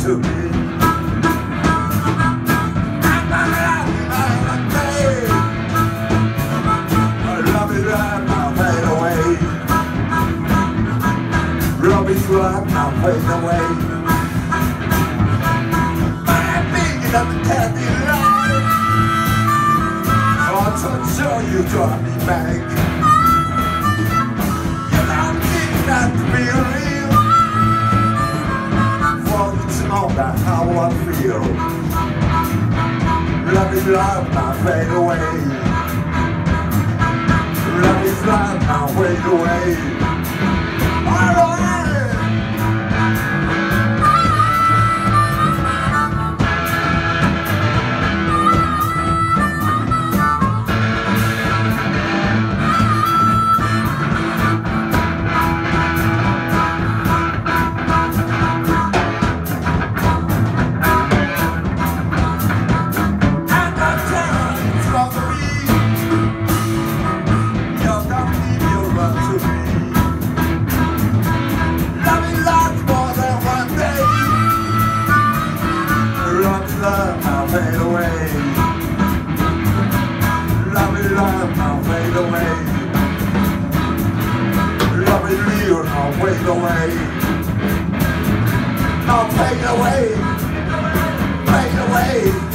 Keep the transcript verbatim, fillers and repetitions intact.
to me. I'm not like day. Love is like my fade away. Love is like my fade away. My big enough to tell me life. Oh, to show you drive me back. You don't need not to be real. For you to know that how I feel. Love is like my fade away. Love is like my fade away. Alright. Love I'll fade away. Love is love I'll fade away. Love is real I'll fade away. I'll fade away. Fade away.